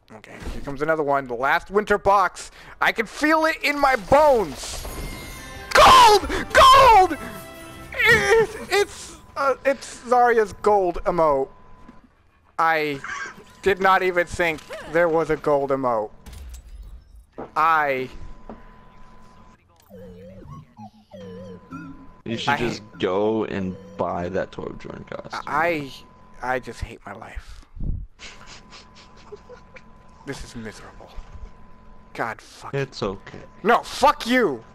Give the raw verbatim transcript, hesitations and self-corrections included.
Okay, here comes another one. The last winter box. I can feel it in my bones. Gold! Gold! It's it's, uh, it's Zarya's gold emote. I did not even think there was a gold emote. I. You should I just hate, go and buy that Torbjorn costume. I I just hate my life. This is miserable. God fuck. It's okay. No, fuck you!